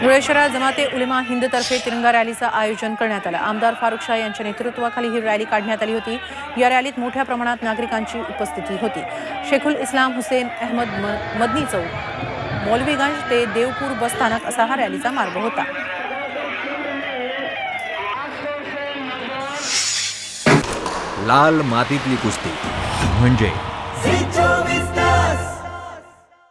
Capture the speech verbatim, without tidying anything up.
धुळे शहरात जमाते उलेमा हिंदतर्फे तिरंगा रॅलीचं आयोजन करण्यात आलं। आमदार फारुख शाह यांच्या नेतृत्वाखाली ही रॅली काढण्यात आली होती। या रॅलीत मोठ्या प्रमाणात नागरिकांची उपस्थिती होती। शेखुल इस्लाम हुसेन अहमद मदनी चौक, मौलवीगंज ते देवपूर बस स्थानक असा हा रॅलीचा मार्ग होता। लाल मातीतली कुस्ती म्हणजे